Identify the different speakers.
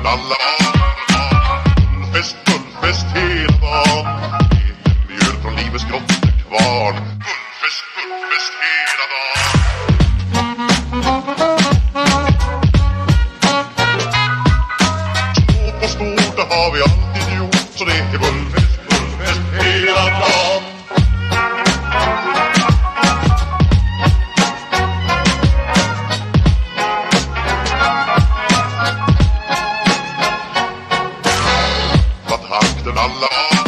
Speaker 1: Kontakten alla Fullfest hela dagen. Mjöl från livets grottekvarn. Fullfest hela dagen. Stå på stort, det har vi alltid gjort. Så det är fullfest hela dagen. Kontakten alla